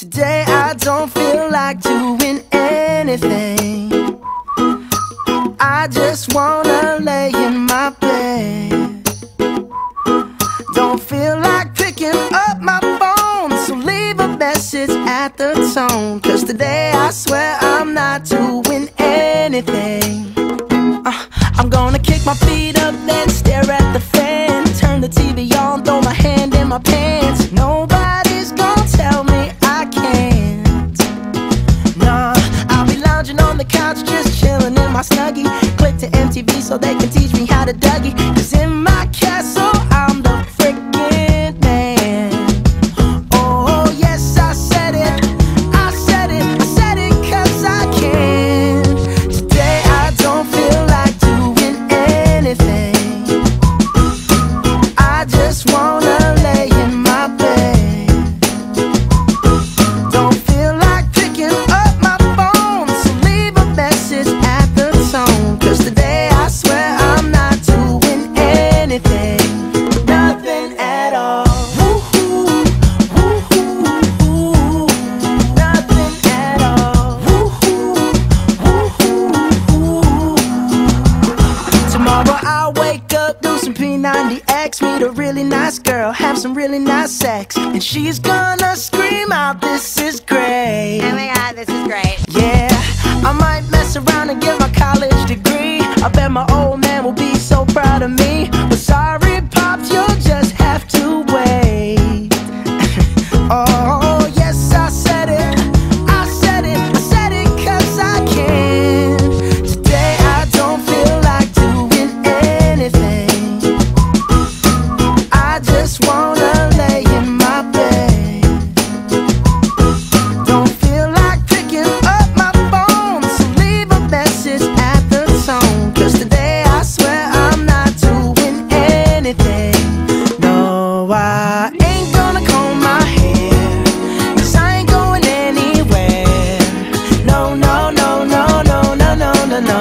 Today I don't feel like doing anything. I just wanna lay in my bed. Don't feel like picking up my phone, so leave a message at the tone. 'Cause today I swear I'm not doing anything. I'm gonna kick my feet up, then stare at the fan. Turn the TV on, throw my hand in my pants. Nobody's gonna tell me I can't. Nah, I'll be lounging on the couch, just chilling in my Snuggie. Click to MTV so they can teach me how to Dougie. 'Cause in my castle, I'm the freaking man. Oh yes, I said it, I said it, I said it 'cause I can. Today I don't feel like doing anything. I just wanna lay in my bed. Don't feel like picking up my phone, so leave a message at the tone. 'Cause today I swear I'm not doing anything. Nothing at all. Woo-hoo, woo-hoo, nothing at all. Woo-hoo, woo-hoo. Tomorrow I'll wake up, do some P90X, meet a really nice girl, have some really nice sex, and she's gonna scream out, "This is great." Oh my god, this is great. Yeah, I might mess around and get my college degree. I bet my old man will be so proud of me. But sorry, Pops, you'll just have to wait. Oh, yes, I said it, I said it, I said it 'cause I can. Today I don't feel like doing anything. I just wanna lay in my bed. Don't feel like picking up my phone, so leave a message at the tone. 'Cause today I swear I'm not doing anything. No, I ain't gonna comb my hair, 'cause I ain't going anywhere. No, no, no, no, no, no, no, no, no.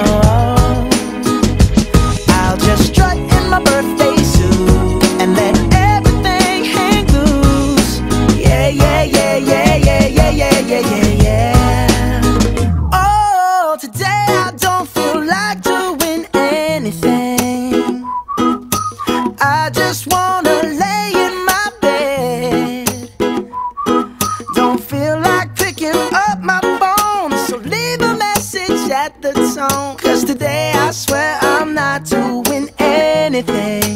I'll just strut in my birthday suit and let everything hang loose. Yeah, yeah, yeah, yeah, yeah, yeah, yeah, yeah, yeah, yeah. Oh, today I don't feel like doing anything. I just wanna lay in my bed. Don't feel like picking up my phone, so leave a message at the tone. 'Cause today I swear I'm not doing anything.